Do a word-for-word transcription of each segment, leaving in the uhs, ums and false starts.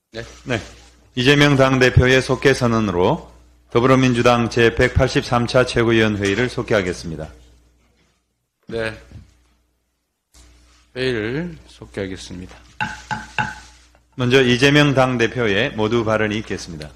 네. 네. 이재명 당대표의 속개 선언으로 더불어민주당 제백팔십삼 차 최고위원회의를 속개하겠습니다. 네. 회의를 속개하겠습니다. 먼저 이재명 당대표의 모두 발언이 있겠습니다.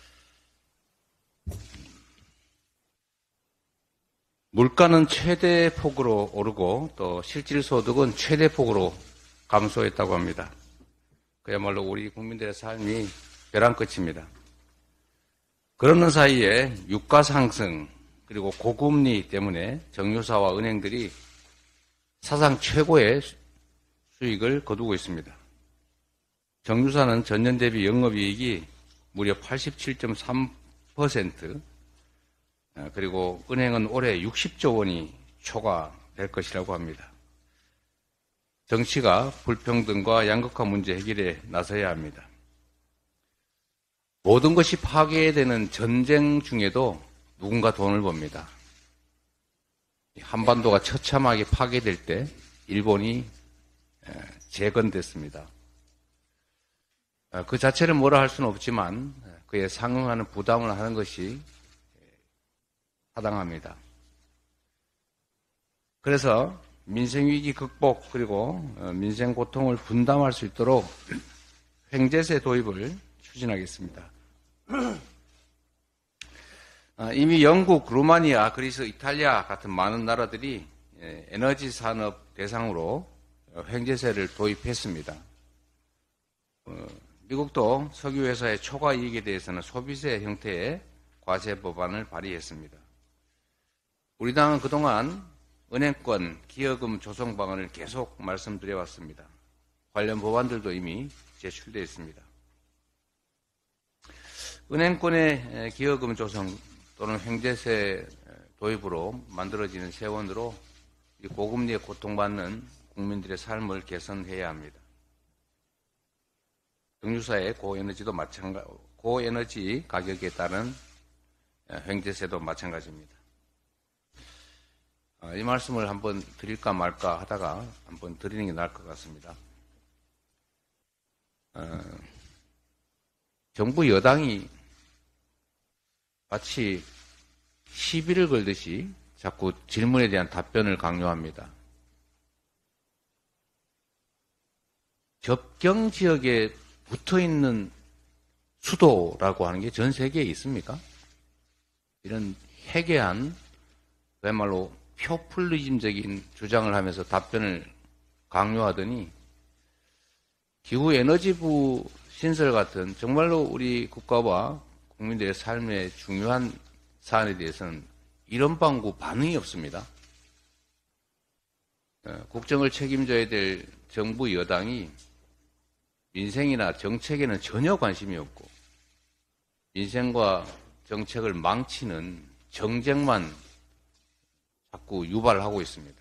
물가는 최대 폭으로 오르고 또 실질소득은 최대 폭으로 감소했다고 합니다. 그야말로 우리 국민들의 삶이 벼랑 끝입니다. 그러는 사이에 유가 상승 그리고 고금리 때문에 정유사와 은행들이 사상 최고의 수익을 거두고 있습니다. 정유사는 전년 대비 영업이익이 무려 팔십칠 점 삼 퍼센트, 그리고 은행은 올해 육십조 원이 초과될 것이라고 합니다. 정치가 불평등과 양극화 문제 해결에 나서야 합니다. 모든 것이 파괴되는 전쟁 중에도 누군가 돈을 법니다. 한반도가 처참하게 파괴될 때 일본이 재건됐습니다. 그 자체를 뭐라 할 수는 없지만 그에 상응하는 부담을 하는 것이 타당합니다. 그래서 민생위기 극복 그리고 민생 고통을 분담할 수 있도록 횡재세 도입을 추진하겠습니다. 이미 영국, 루마니아, 그리스, 이탈리아 같은 많은 나라들이 에너지 산업 대상으로 횡재세를 도입했습니다. 미국도 석유회사의 초과 이익에 대해서는 소비세 형태의 과세 법안을 발의했습니다. 우리 당은 그동안 은행권 기여금 조성 방안을 계속 말씀드려왔습니다. 관련 법안들도 이미 제출되어 있습니다. 은행권의 기여금 조성 또는 횡재세 도입으로 만들어지는 세원으로 고금리에 고통받는 국민들의 삶을 개선해야 합니다. 정유사의 고에너지도 마찬가지, 고에너지 가격에 따른 횡재세도 마찬가지입니다. 이 말씀을 한번 드릴까 말까 하다가 한번 드리는 게 나을 것 같습니다. 어, 정부 여당이 마치 시비를 걸듯이 자꾸 질문에 대한 답변을 강요합니다. 접경 지역에 붙어 있는 수도라고 하는 게 전 세계에 있습니까? 이런 해괴한, 그야말로 표퓰리즘적인 주장을 하면서 답변을 강요하더니 기후에너지부 신설 같은 정말로 우리 국가와 국민들의 삶의 중요한 사안에 대해서는 이런 방구 반응이 없습니다. 국정을 책임져야 될 정부 여당이 민생이나 정책에는 전혀 관심이 없고 민생과 정책을 망치는 정쟁만 자꾸 유발하고 있습니다.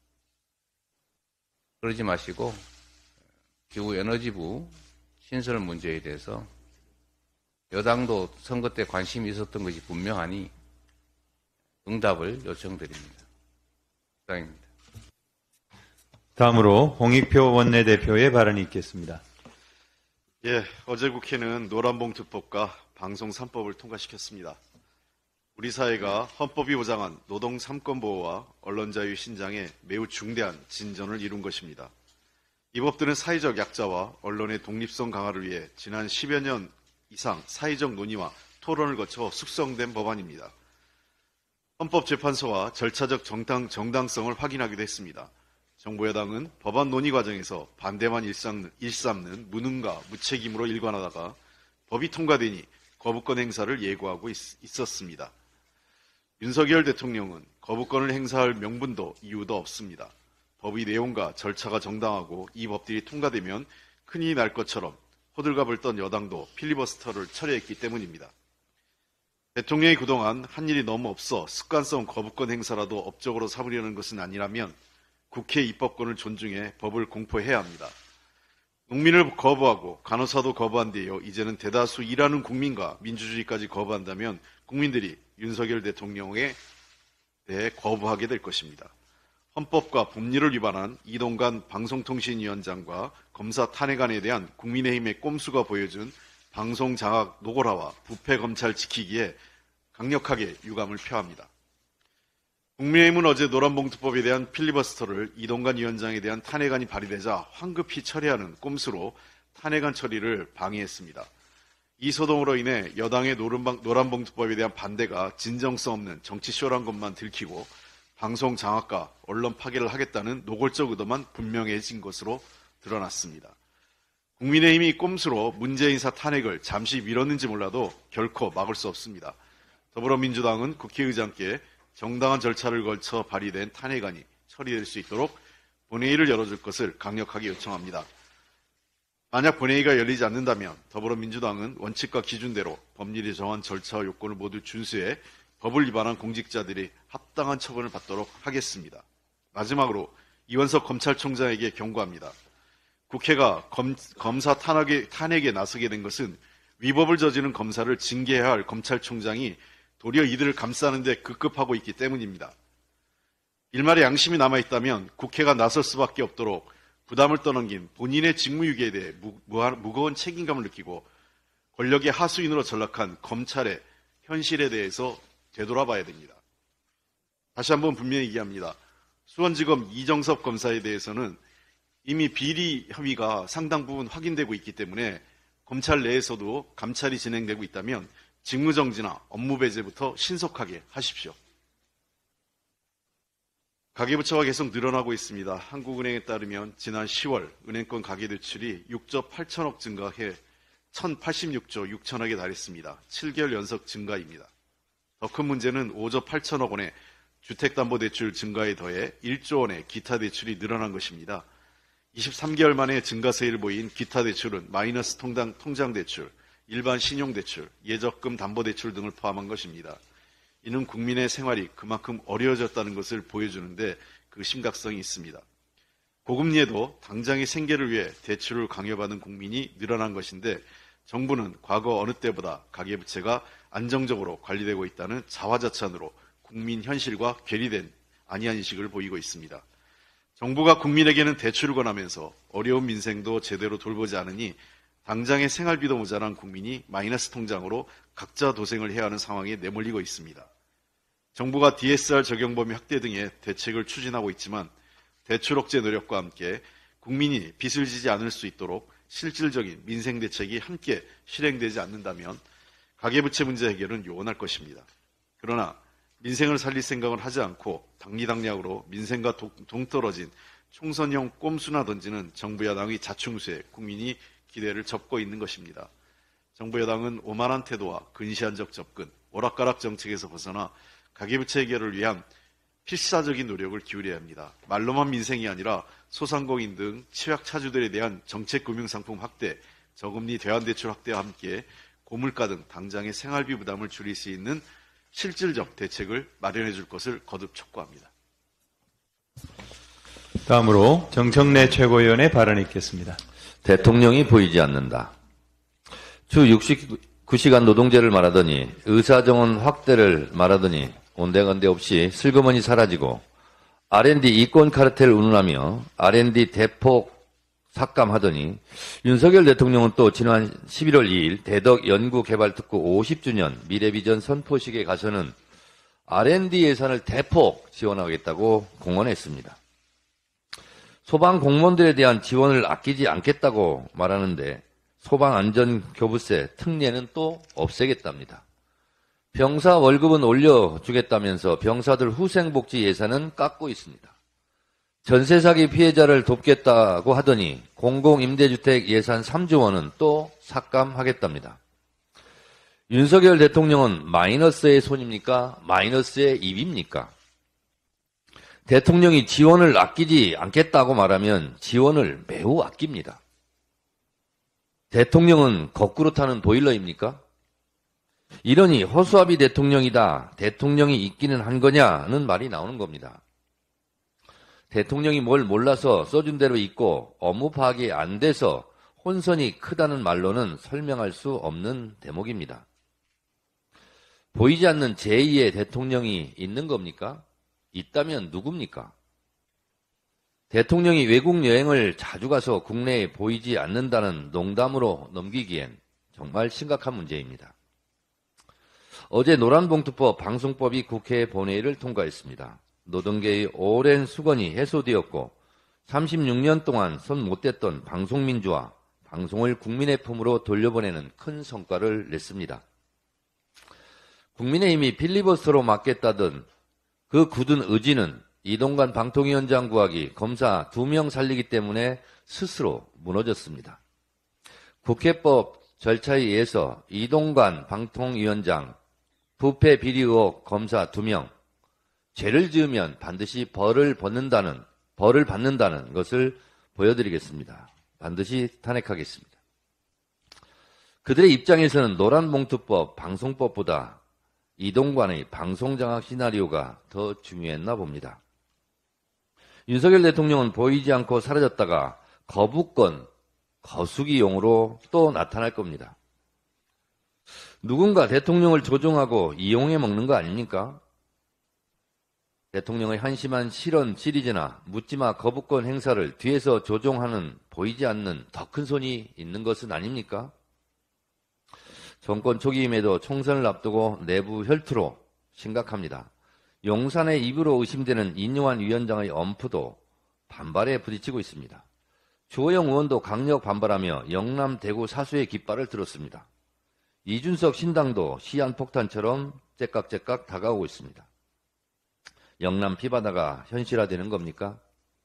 그러지 마시고 기후에너지부 신설 문제에 대해서 여당도 선거 때 관심이 있었던 것이 분명하니 응답을 요청드립니다. 이상입니다. 다음으로 홍익표 원내대표의 발언이 있겠습니다. 예, 어제 국회는 노란봉투법과 방송 삼 법을 통과시켰습니다. 우리 사회가 헌법이 보장한 노동 삼 권 보호와 언론 자유 신장에 매우 중대한 진전을 이룬 것입니다. 이 법들은 사회적 약자와 언론의 독립성 강화를 위해 지난 십여 년 이상 사회적 논의와 토론을 거쳐 숙성된 법안입니다. 헌법재판소와 절차적 정당, 정당성을 확인하기도 했습니다. 정부 여당은 법안 논의 과정에서 반대만 일삼는, 일삼는 무능과 무책임으로 일관하다가 법이 통과되니 거부권 행사를 예고하고 있, 있었습니다. 윤석열 대통령은 거부권을 행사할 명분도 이유도 없습니다. 법의 내용과 절차가 정당하고 이 법들이 통과되면 큰일이 날 것처럼 호들갑을 떤 여당도 필리버스터를 철회했기 때문입니다. 대통령이 그동안 한 일이 너무 없어 습관성 거부권 행사라도 업적으로 삼으려는 것은 아니라면 국회 입법권을 존중해 법을 공포해야 합니다. 농민을 거부하고 간호사도 거부한 데요. 이제는 대다수 일하는 국민과 민주주의까지 거부한다면 국민들이 윤석열 대통령에 대해 거부하게 될 것입니다. 헌법과 법률을 위반한 이동관 방송통신위원장과 검사 탄핵안에 대한 국민의힘의 꼼수가 보여준 방송장악 노골화와 부패검찰 지키기에 강력하게 유감을 표합니다. 국민의힘은 어제 노란봉투법에 대한 필리버스터를 이동관 위원장에 대한 탄핵안이 발의되자 황급히 처리하는 꼼수로 탄핵안 처리를 방해했습니다. 이 소동으로 인해 여당의 노란봉투법에 대한 반대가 진정성 없는 정치쇼란 것만 들키고 방송 장악과 언론 파괴를 하겠다는 노골적 의도만 분명해진 것으로 드러났습니다. 국민의힘이 꼼수로 문재인 사 탄핵을 잠시 미뤘는지 몰라도 결코 막을 수 없습니다. 더불어민주당은 국회의장께 정당한 절차를 걸쳐 발의된 탄핵안이 처리될 수 있도록 본회의를 열어줄 것을 강력하게 요청합니다. 만약 본회의가 열리지 않는다면 더불어민주당은 원칙과 기준대로 법률이 정한 절차와 요건을 모두 준수해 법을 위반한 공직자들이 합당한 처분을 받도록 하겠습니다. 마지막으로 이원석 검찰총장에게 경고합니다. 국회가 검, 검사 탄핵에, 탄핵에 나서게 된 것은 위법을 저지른 검사를 징계해야 할 검찰총장이 도리어 이들을 감싸는 데 급급하고 있기 때문입니다. 일말의 양심이 남아있다면 국회가 나설 수밖에 없도록 부담을 떠넘긴 본인의 직무유기에 대해 무, 무한, 무거운 책임감을 느끼고 권력의 하수인으로 전락한 검찰의 현실에 대해서 되돌아봐야 됩니다. 다시 한번 분명히 얘기합니다. 수원지검 이정섭 검사에 대해서는 이미 비리 혐의가 상당 부분 확인되고 있기 때문에 검찰 내에서도 감찰이 진행되고 있다면 직무정지나 업무배제부터 신속하게 하십시오. 가계부채가 계속 늘어나고 있습니다. 한국은행에 따르면 지난 시월 은행권 가계대출이 육조 팔천억 증가해 천팔십육조 육천억에 달했습니다. 칠 개월 연속 증가입니다. 더 큰 문제는 오조 팔천억 원의 주택담보대출 증가에 더해 일조 원의 기타 대출이 늘어난 것입니다. 이십삼 개월 만에 증가세를 보인 기타 대출은 마이너스 통장, 통장대출, 일반 신용대출, 예적금 담보대출 등을 포함한 것입니다. 이는 국민의 생활이 그만큼 어려워졌다는 것을 보여주는데 그 심각성이 있습니다. 고금리에도 당장의 생계를 위해 대출을 강요받는 국민이 늘어난 것인데 정부는 과거 어느 때보다 가계부채가 안정적으로 관리되고 있다는 자화자찬으로 국민 현실과 괴리된 안이한 인식을 보이고 있습니다. 정부가 국민에게는 대출을 권하면서 어려운 민생도 제대로 돌보지 않으니 당장의 생활비도 모자란 국민이 마이너스 통장으로 각자 도생을 해야 하는 상황에 내몰리고 있습니다. 정부가 디에스알 적용 범위 확대 등의 대책을 추진하고 있지만 대출 억제 노력과 함께 국민이 빚을 지지 않을 수 있도록 실질적인 민생 대책이 함께 실행되지 않는다면 가계부채 문제 해결은 요원할 것입니다. 그러나 민생을 살릴 생각을 하지 않고 당리당략으로 민생과 동떨어진 총선형 꼼수나 던지는 정부 여당의 자충수에 국민이 기대를 접고 있는 것입니다. 정부 여당은 오만한 태도와 근시안적 접근, 오락가락 정책에서 벗어나 가계부채 해결을 위한 필사적인 노력을 기울여야 합니다. 말로만 민생이 아니라 소상공인 등 취약차주들에 대한 정책금융상품 확대, 저금리 대환대출 확대와 함께 고물가 등 당장의 생활비 부담을 줄일 수 있는 실질적 대책을 마련해 줄 것을 거듭 촉구합니다. 다음으로 정청래 최고위원의 발언이 있겠습니다. 대통령이 보이지 않는다. 주 육십구 시간 노동제를 말하더니 의사정원 확대를 말하더니 온데간데 없이 슬그머니 사라지고 알앤디 이권 카르텔 운운하며 알앤디 대폭 삭감하더니 윤석열 대통령은 또 지난 십일월 이일 대덕 연구개발특구 오십 주년 미래비전 선포식에 가서는 알앤디 예산을 대폭 지원하겠다고 공언했습니다. 소방 공무원들에 대한 지원을 아끼지 않겠다고 말하는데 소방안전교부세 특례는 또 없애겠답니다. 병사 월급은 올려주겠다면서 병사들 후생복지 예산은 깎고 있습니다. 전세 사기 피해자를 돕겠다고 하더니 공공임대주택 예산 삼조 원은 또 삭감하겠답니다. 윤석열 대통령은 마이너스의 손입니까? 마이너스의 입입니까? 대통령이 지원을 아끼지 않겠다고 말하면 지원을 매우 아낍니다. 대통령은 거꾸로 타는 보일러입니까? 이러니 허수아비 대통령이다. 대통령이 있기는 한 거냐는 말이 나오는 겁니다. 대통령이 뭘 몰라서 써준 대로 있고 업무 파악이 안 돼서 혼선이 크다는 말로는 설명할 수 없는 대목입니다. 보이지 않는 제이의 대통령이 있는 겁니까? 있다면 누굽니까? 대통령이 외국 여행을 자주 가서 국내에 보이지 않는다는 농담으로 넘기기엔 정말 심각한 문제입니다. 어제 노란봉투법 방송법이 국회 본회의를 통과했습니다. 노동계의 오랜 수건이 해소되었고 삼십육 년 동안 손 못 댔던 방송민주화, 방송을 국민의 품으로 돌려보내는 큰 성과를 냈습니다. 국민의힘이 필리버스터로 막겠다던 그 굳은 의지는 이동관 방통위원장 구하기, 검사 두 명 살리기 때문에 스스로 무너졌습니다. 국회법 절차에 의해서 이동관 방통위원장, 부패 비리 의혹 검사 두 명, 죄를 지으면 반드시 벌을 받는다는, 벌을 받는다는 것을 보여드리겠습니다. 반드시 탄핵하겠습니다. 그들의 입장에서는 노란봉투법, 방송법보다 이동관의 방송장악 시나리오가 더 중요했나 봅니다. 윤석열 대통령은 보이지 않고 사라졌다가 거부권, 거수기용으로 또 나타날 겁니다. 누군가 대통령을 조종하고 이용해 먹는 거 아닙니까? 대통령의 한심한 실언 시리즈나 묻지마 거부권 행사를 뒤에서 조종하는 보이지 않는 더 큰 손이 있는 것은 아닙니까? 정권 초기임에도 총선을 앞두고 내부 혈투로 심각합니다. 용산의 입으로 의심되는 인용환 위원장의 엄프도 반발에 부딪히고 있습니다. 주호영 의원도 강력 반발하며 영남 대구 사수의 깃발을 들었습니다. 이준석 신당도 시한폭탄처럼 째깍째깍 다가오고 있습니다. 영남 피바다가 현실화되는 겁니까?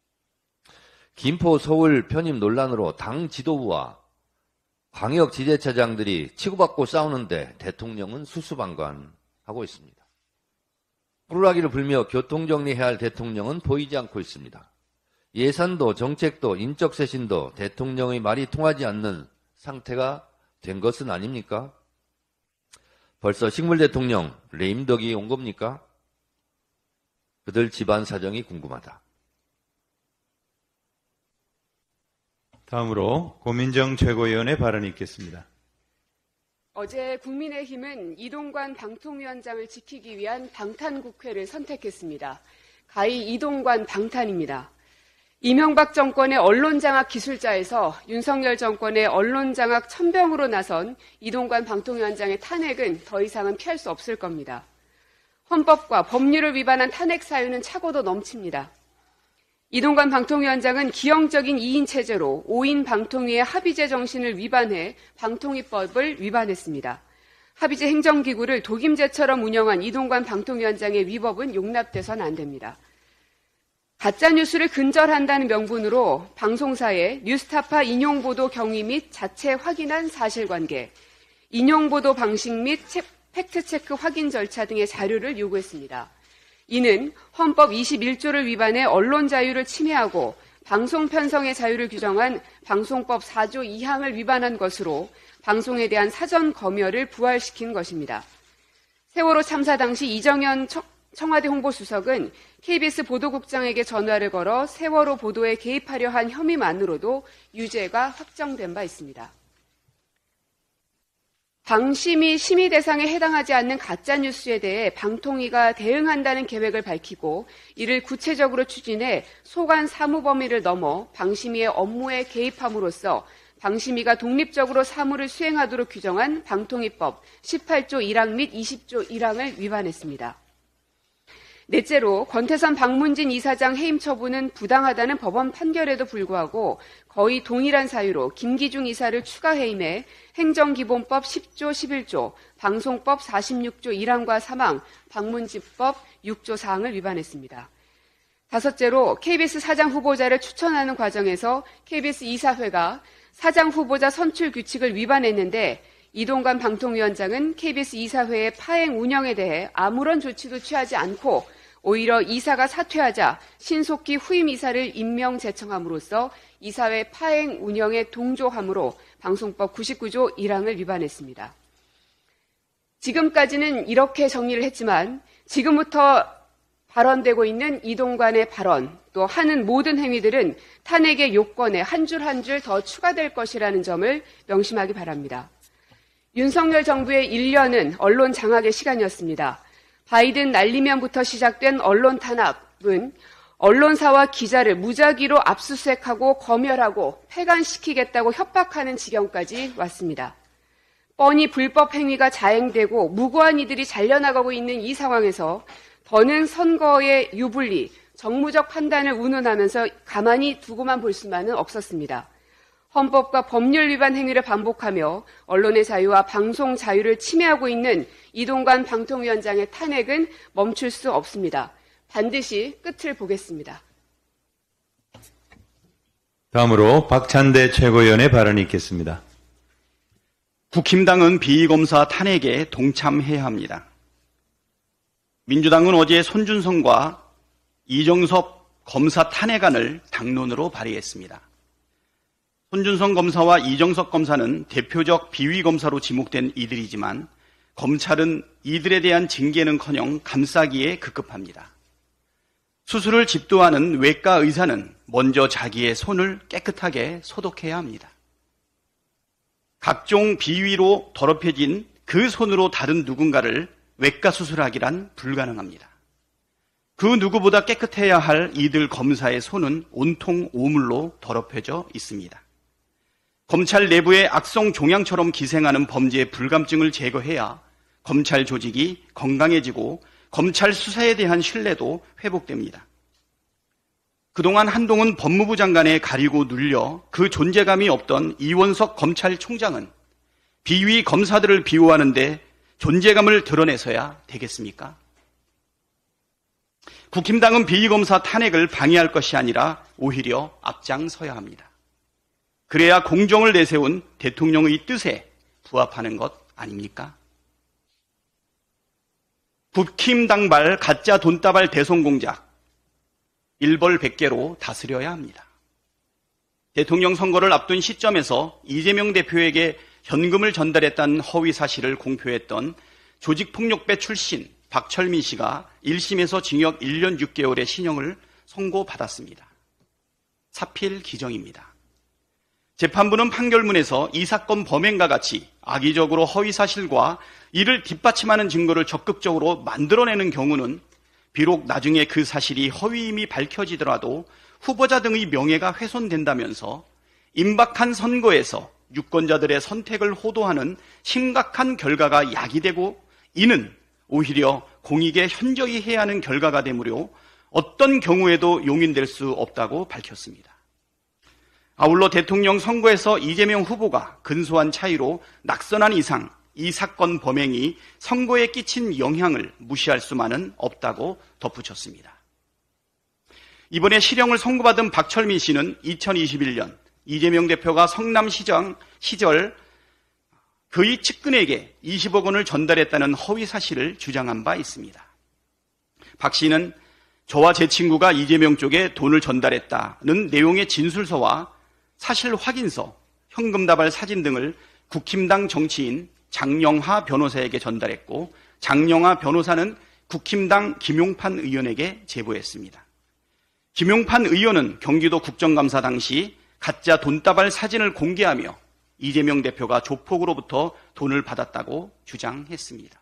김포 서울 편입 논란으로 당 지도부와 광역지대차장들이 치고받고 싸우는데 대통령은 수수방관하고 있습니다. 뿔라기를 불며 교통정리해야 할 대통령은 보이지 않고 있습니다. 예산도 정책도 인적쇄신도 대통령의 말이 통하지 않는 상태가 된 것은 아닙니까? 벌써 식물 대통령 레임덕이 온 겁니까? 그들 집안 사정이 궁금하다. 다음으로 고민정 최고위원의 발언이 있겠습니다. 어제 국민의힘은 이동관 방통위원장을 지키기 위한 방탄국회를 선택했습니다. 가히 이동관 방탄입니다. 이명박 정권의 언론장악 기술자에서 윤석열 정권의 언론장악 천병으로 나선 이동관 방통위원장의 탄핵은 더 이상은 피할 수 없을 겁니다. 헌법과 법률을 위반한 탄핵 사유는 차고도 넘칩니다. 이동관 방통위원장은 기형적인 이인 체제로 오인 방통위의 합의제 정신을 위반해 방통위법을 위반했습니다. 합의제 행정기구를 독임제처럼 운영한 이동관 방통위원장의 위법은 용납돼서는 안 됩니다. 가짜뉴스를 근절한다는 명분으로 방송사에 뉴스타파 인용보도 경위 및 자체 확인한 사실관계, 인용보도 방식 및 팩트체크 확인 절차 등의 자료를 요구했습니다. 이는 헌법 이십일 조를 위반해 언론 자유를 침해하고 방송 편성의 자유를 규정한 방송법 사 조 이 항을 위반한 것으로 방송에 대한 사전 검열을 부활시킨 것입니다. 세월호 참사 당시 이정현 청와대 홍보수석은 케이비에스 보도국장에게 전화를 걸어 세월호 보도에 개입하려 한 혐의만으로도 유죄가 확정된 바 있습니다. 방심이 심의 대상에 해당하지 않는 가짜뉴스에 대해 방통위가 대응한다는 계획을 밝히고 이를 구체적으로 추진해 소관 사무 범위를 넘어 방심위의 업무에 개입함으로써 방심위가 독립적으로 사무를 수행하도록 규정한 방통위법 십팔 조 일 항 및 이십 조 일 항을 위반했습니다. 넷째로 권태선 박문진 이사장 해임 처분은 부당하다는 법원 판결에도 불구하고 거의 동일한 사유로 김기중 이사를 추가 해임해 행정기본법 십 조 십일 조, 방송법 사십육 조 일 항과 삼 항, 방문진법 육 조 사 항을 위반했습니다. 다섯째로 케이비에스 사장 후보자를 추천하는 과정에서 케이비에스 이사회가 사장 후보자 선출 규칙을 위반했는데 이동관 방통위원장은 케이비에스 이사회의 파행 운영에 대해 아무런 조치도 취하지 않고 오히려 이사가 사퇴하자 신속히 후임 이사를 임명 제청함으로써 이사회 파행 운영에 동조함으로 방송법 구십구 조 일 항을 위반했습니다. 지금까지는 이렇게 정리를 했지만 지금부터 발언되고 있는 이동관의 발언 또 하는 모든 행위들은 탄핵의 요건에 한 줄 한 줄 더 추가될 것이라는 점을 명심하기 바랍니다. 윤석열 정부의 일 년은 언론 장악의 시간이었습니다. 바이든 날리면부터 시작된 언론 탄압은 언론사와 기자를 무작위로 압수수색하고 검열하고 폐간시키겠다고 협박하는 지경까지 왔습니다. 뻔히 불법 행위가 자행되고 무고한 이들이 잘려나가고 있는 이 상황에서 더는 선거의 유불리, 정무적 판단을 운운하면서 가만히 두고만 볼 수만은 없었습니다. 헌법과 법률 위반 행위를 반복하며 언론의 자유와 방송 자유를 침해하고 있는 이동관 방통위원장의 탄핵은 멈출 수 없습니다. 반드시 끝을 보겠습니다. 다음으로 박찬대 최고위원의 발언이 있겠습니다. 국힘당은 비검사 탄핵에 동참해야 합니다. 민주당은 어제 손준성과 이정섭 검사 탄핵안을 당론으로 발의했습니다. 손준성 검사와 이정섭 검사는 대표적 비위검사로 지목된 이들이지만 검찰은 이들에 대한 징계는커녕 감싸기에 급급합니다. 수술을 집도하는 외과 의사는 먼저 자기의 손을 깨끗하게 소독해야 합니다. 각종 비위로 더럽혀진 그 손으로 다른 누군가를 외과 수술하기란 불가능합니다. 그 누구보다 깨끗해야 할 이들 검사의 손은 온통 오물로 더럽혀져 있습니다. 검찰 내부의 악성 종양처럼 기생하는 범죄의 불감증을 제거해야 검찰 조직이 건강해지고 검찰 수사에 대한 신뢰도 회복됩니다. 그동안 한동훈 법무부 장관에 가리고 눌려 그 존재감이 없던 이원석 검찰총장은 비위 검사들을 비호하는데 존재감을 드러내서야 되겠습니까? 국힘당은 비위검사 탄핵을 방해할 것이 아니라 오히려 앞장서야 합니다. 그래야 공정을 내세운 대통령의 뜻에 부합하는 것 아닙니까? 국힘당발 가짜 돈다발 대선 공작 일벌백계로 다스려야 합니다. 대통령 선거를 앞둔 시점에서 이재명 대표에게 현금을 전달했다는 허위 사실을 공표했던 조직폭력배 출신 박철민 씨가 일 심에서 징역 일 년 육 개월의 신형을 선고받았습니다. 사필 기정입니다. 재판부는 판결문에서 이 사건 범행과 같이 악의적으로 허위 사실과 이를 뒷받침하는 증거를 적극적으로 만들어내는 경우는 비록 나중에 그 사실이 허위임이 밝혀지더라도 후보자 등의 명예가 훼손된다면서 임박한 선거에서 유권자들의 선택을 호도하는 심각한 결과가 야기되고 이는 오히려 공익에 현저히 해야 하는 결과가 되므로 어떤 경우에도 용인될 수 없다고 밝혔습니다. 아울러 대통령 선거에서 이재명 후보가 근소한 차이로 낙선한 이상 이 사건 범행이 선거에 끼친 영향을 무시할 수만은 없다고 덧붙였습니다. 이번에 실형을 선고받은 박철민 씨는 이천이십일 년 이재명 대표가 성남시장 시절 그의 측근에게 이십억 원을 전달했다는 허위 사실을 주장한 바 있습니다. 박 씨는 저와 제 친구가 이재명 쪽에 돈을 전달했다는 내용의 진술서와 사실 확인서, 현금 다발 사진 등을 국힘당 정치인 장영하 변호사에게 전달했고 장영하 변호사는 국힘당 김용판 의원에게 제보했습니다. 김용판 의원은 경기도 국정감사 당시 가짜 돈다발 사진을 공개하며 이재명 대표가 조폭으로부터 돈을 받았다고 주장했습니다.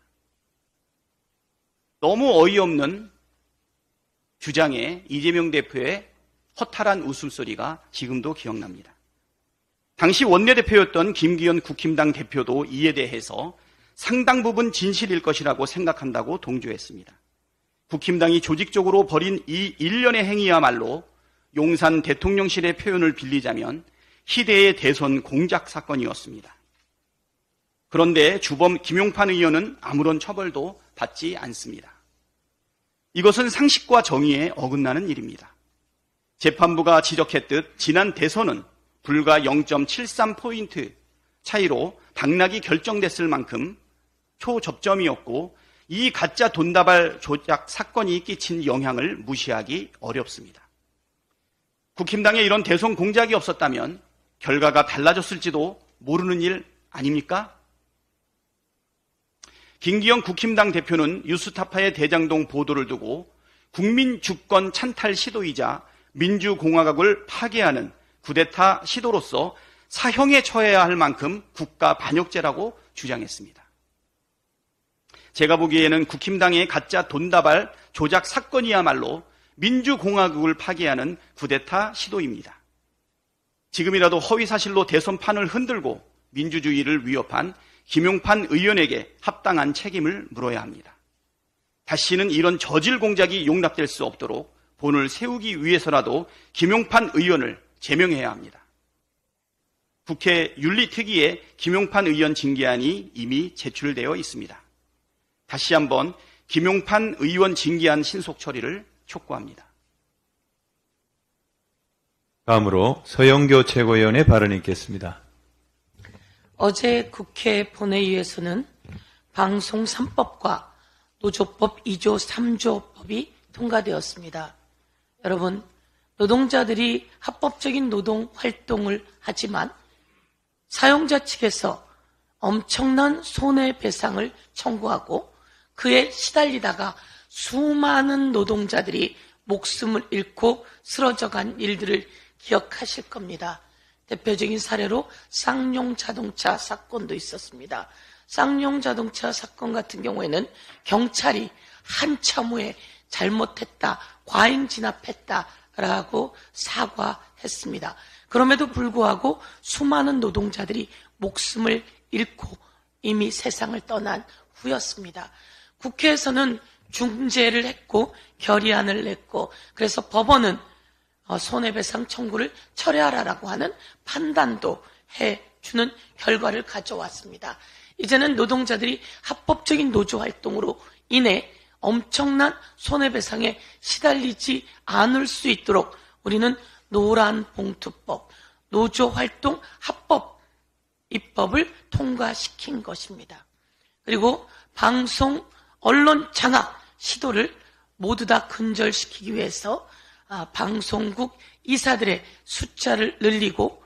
너무 어이없는 주장에 이재명 대표의 허탈한 웃음소리가 지금도 기억납니다. 당시 원내대표였던 김기현 국힘당 대표도 이에 대해서 상당 부분 진실일 것이라고 생각한다고 동조했습니다. 국힘당이 조직적으로 벌인 이 일련의 행위야말로 용산 대통령실의 표현을 빌리자면 희대의 대선 공작 사건이었습니다. 그런데 주범 김용판 의원은 아무런 처벌도 받지 않습니다. 이것은 상식과 정의에 어긋나는 일입니다. 재판부가 지적했듯 지난 대선은 불과 영 점 칠삼 포인트 차이로 당락이 결정됐을 만큼 초접점이었고 이 가짜 돈다발 조작 사건이 끼친 영향을 무시하기 어렵습니다. 국힘당에 이런 대선 공작이 없었다면 결과가 달라졌을지도 모르는 일 아닙니까? 김기현 국힘당 대표는 뉴스타파의 대장동 보도를 두고 국민 주권 찬탈 시도이자 민주공화국을 파괴하는 쿠데타 시도로서 사형에 처해야 할 만큼 국가 반역죄라고 주장했습니다. 제가 보기에는 국힘당의 가짜 돈다발 조작 사건이야말로 민주공화국을 파괴하는 쿠데타 시도입니다. 지금이라도 허위사실로 대선판을 흔들고 민주주의를 위협한 김용판 의원에게 합당한 책임을 물어야 합니다. 다시는 이런 저질 공작이 용납될 수 없도록 본을 세우기 위해서라도 김용판 의원을 제명해야 합니다. 국회 윤리특위에 김용판 의원 징계안이 이미 제출되어 있습니다. 다시 한번 김용판 의원 징계안 신속 처리를 촉구합니다. 다음으로 서영교 최고위원의 발언이 있겠습니다. 어제 국회 본회의에서는 방송 삼 법과 노조법 이 조 삼 조 법이 통과되었습니다. 여러분, 노동자들이 합법적인 노동 활동을 하지만 사용자 측에서 엄청난 손해배상을 청구하고 그에 시달리다가 수많은 노동자들이 목숨을 잃고 쓰러져간 일들을 기억하실 겁니다. 대표적인 사례로 쌍용 자동차 사건도 있었습니다. 쌍용 자동차 사건 같은 경우에는 경찰이 한참 후에 잘못했다, 과잉 진압했다라고 사과했습니다. 그럼에도 불구하고 수많은 노동자들이 목숨을 잃고 이미 세상을 떠난 후였습니다. 국회에서는 중재를 했고 결의안을 냈고 그래서 법원은 손해배상 청구를 철회하라라고 하는 판단도 해주는 결과를 가져왔습니다. 이제는 노동자들이 합법적인 노조 활동으로 인해 엄청난 손해배상에 시달리지 않을 수 있도록 우리는 노란봉투법, 노조활동 합법 입법을 통과시킨 것입니다. 그리고 방송, 언론 장악 시도를 모두 다 근절시키기 위해서 방송국 이사들의 숫자를 늘리고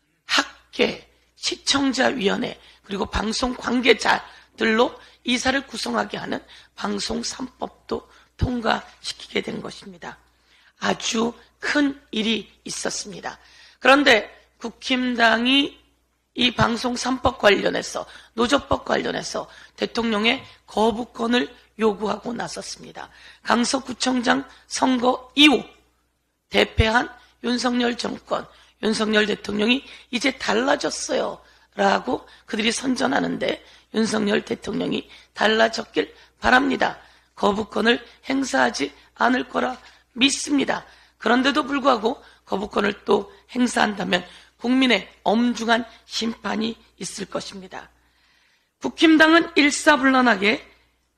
학계, 시청자위원회 그리고 방송 관계자들로 이사를 구성하게 하는 방송 삼 법도 통과시키게 된 것입니다. 아주 큰 일이 있었습니다. 그런데 국힘당이 이 방송 삼 법 관련해서 노조법 관련해서 대통령의 거부권을 요구하고 나섰습니다. 강서구청장 선거 이후 대패한 윤석열 정권, 윤석열 대통령이 이제 달라졌어요 라고 그들이 선전하는데 윤석열 대통령이 달라졌길 바랍니다. 거부권을 행사하지 않을 거라 믿습니다. 그런데도 불구하고 거부권을 또 행사한다면 국민의 엄중한 심판이 있을 것입니다. 국힘당은 일사불란하게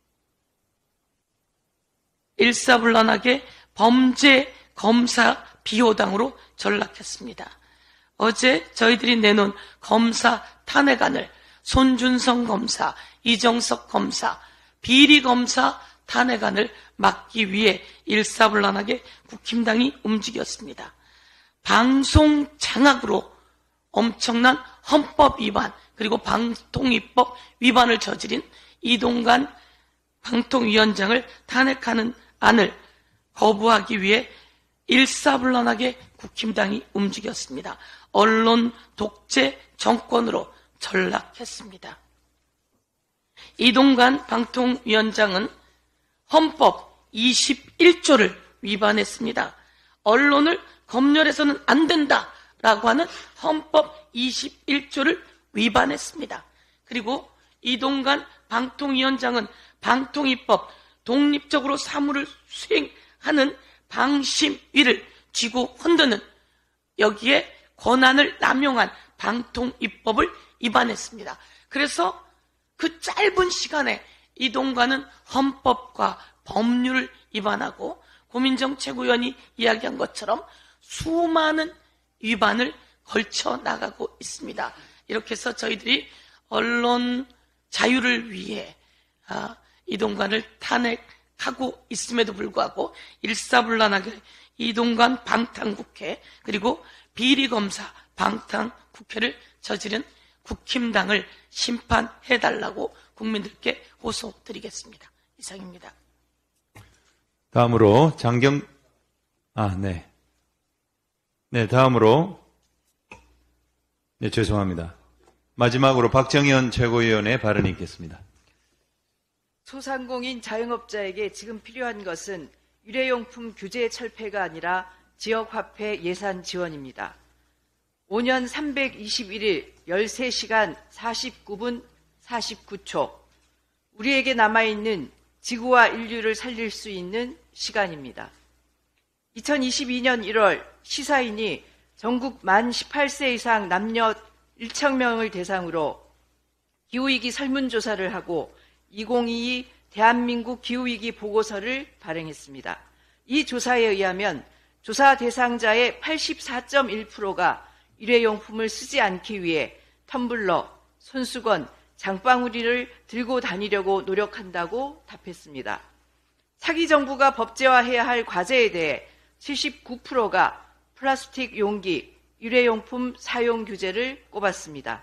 일사불란하게 범죄 검사 비호당으로 전락했습니다. 어제 저희들이 내놓은 검사 탄핵안을 손준성 검사, 이정석 검사, 비리 검사 탄핵안을 막기 위해 일사불란하게 국힘당이 움직였습니다. 방송 장악으로 엄청난 헌법 위반 그리고 방통위법 위반을 저지른 이동관 방통위원장을 탄핵하는 안을 거부하기 위해 일사불란하게 국힘당이 움직였습니다. 언론 독재 정권으로 전락했습니다. 이동관 방통위원장은 헌법 이십일 조를 위반했습니다. 언론을 검열해서는 안 된다라고 하는 헌법 이십일 조를 위반했습니다. 그리고 이동관 방통위원장은 방통위법 독립적으로 사무를 수행하는 방심위를 쥐고 흔드는 여기에 권한을 남용한 방통위법을 위반했습니다. 그래서 그 짧은 시간에 이동관은 헌법과 법률을 위반하고 고민정 최고위원이 이야기한 것처럼 수많은 위반을 걸쳐 나가고 있습니다. 이렇게 해서 저희들이 언론 자유를 위해 이동관을 탄핵하고 있음에도 불구하고 일사불란하게 이동관 방탄국회 그리고 비리검사 방탄국회를 저지른 국힘당을 심판해달라고 국민들께 호소드리겠습니다. 이상입니다. 다음으로 장경, 아, 네. 네, 다음으로, 네, 죄송합니다. 마지막으로 박정현 최고위원의 발언이 있겠습니다. 소상공인 자영업자에게 지금 필요한 것은 일회용품 규제 철폐가 아니라 지역화폐 예산 지원입니다. 오 년 삼백이십일 일 열세 시간 사십구 분 사십구 초 우리에게 남아있는 지구와 인류를 살릴 수 있는 시간입니다. 이천이십이 년 일 월 시사인이 전국 만 열여덟 세 이상 남녀 천 명을 대상으로 기후위기 설문조사를 하고 이천이십이 대한민국 기후위기 보고서를 발행했습니다. 이 조사에 의하면 조사 대상자의 팔십사 점 일 퍼센트가 일회용품을 쓰지 않기 위해 텀블러, 손수건, 장바구니를 들고 다니려고 노력한다고 답했습니다. 차기 정부가 법제화해야 할 과제에 대해 칠십구 퍼센트가 플라스틱 용기, 일회용품 사용 규제를 꼽았습니다.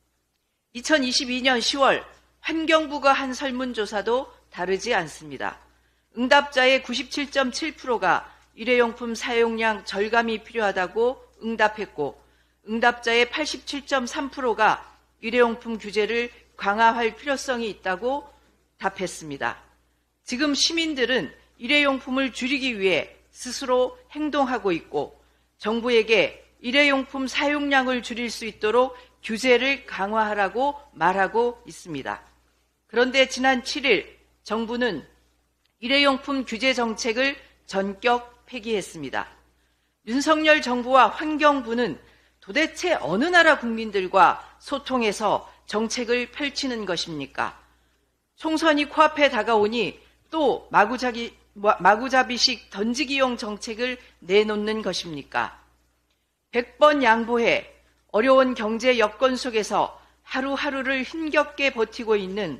이천이십이 년 시월 환경부가 한 설문조사도 다르지 않습니다. 응답자의 구십칠 점 칠 퍼센트가 일회용품 사용량 절감이 필요하다고 응답했고 응답자의 팔십칠 점 삼 퍼센트가 일회용품 규제를 강화할 필요성이 있다고 답했습니다. 지금 시민들은 일회용품을 줄이기 위해 스스로 행동하고 있고 정부에게 일회용품 사용량을 줄일 수 있도록 규제를 강화하라고 말하고 있습니다. 그런데 지난 칠 일 정부는 일회용품 규제 정책을 전격 폐기했습니다. 윤석열 정부와 환경부는 도대체 어느 나라 국민들과 소통해서 정책을 펼치는 것입니까? 총선이 코앞에 다가오니 또 마구잡이, 마구잡이식 던지기용 정책을 내놓는 것입니까? 백 번 양보해 어려운 경제 여건 속에서 하루하루를 힘겹게 버티고 있는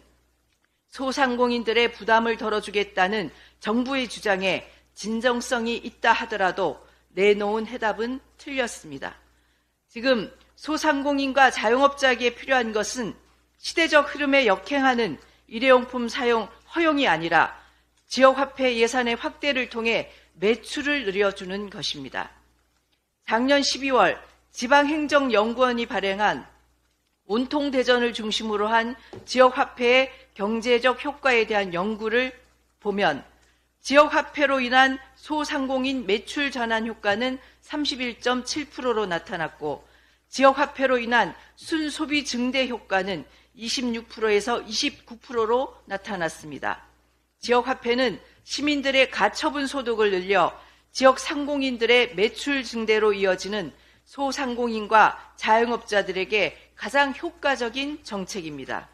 소상공인들의 부담을 덜어주겠다는 정부의 주장에 진정성이 있다 하더라도 내놓은 해답은 틀렸습니다. 지금 소상공인과 자영업자에게 필요한 것은 시대적 흐름에 역행하는 일회용품 사용 허용이 아니라 지역화폐 예산의 확대를 통해 매출을 늘려주는 것입니다. 작년 십이 월 지방행정연구원이 발행한 온통대전을 중심으로 한 지역화폐의 경제적 효과에 대한 연구를 보면 지역화폐로 인한 소상공인 매출 전환 효과는 삼십일 점 칠 퍼센트로 나타났고 지역화폐로 인한 순소비 증대 효과는 이십육 퍼센트에서 이십구 퍼센트로 나타났습니다. 지역화폐는 시민들의 가처분 소득을 늘려 지역 상공인들의 매출 증대로 이어지는 소상공인과 자영업자들에게 가장 효과적인 정책입니다.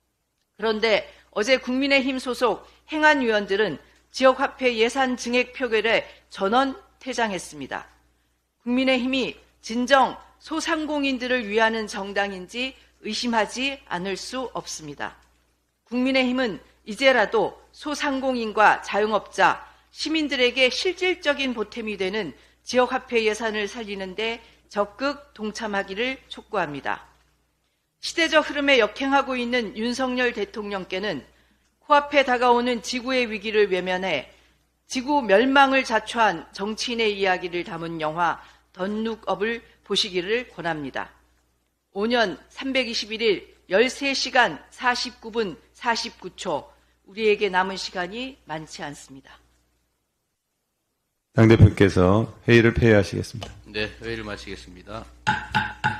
그런데 어제 국민의힘 소속 행안위원들은 지역화폐 예산 증액 표결에 전원 퇴장했습니다. 국민의힘이 진정 소상공인들을 위하는 정당인지 의심하지 않을 수 없습니다. 국민의힘은 이제라도 소상공인과 자영업자, 시민들에게 실질적인 보탬이 되는 지역화폐 예산을 살리는데 적극 동참하기를 촉구합니다. 시대적 흐름에 역행하고 있는 윤석열 대통령께는 코앞에 다가오는 지구의 위기를 외면해 지구 멸망을 자초한 정치인의 이야기를 담은 영화 던룩업을 보시기를 권합니다. 오 년 삼백이십일 일 열세 시간 사십구 분 사십구 초 우리에게 남은 시간이 많지 않습니다. 당대표께서 회의를 폐회하시겠습니다. 네, 회의를 마치겠습니다.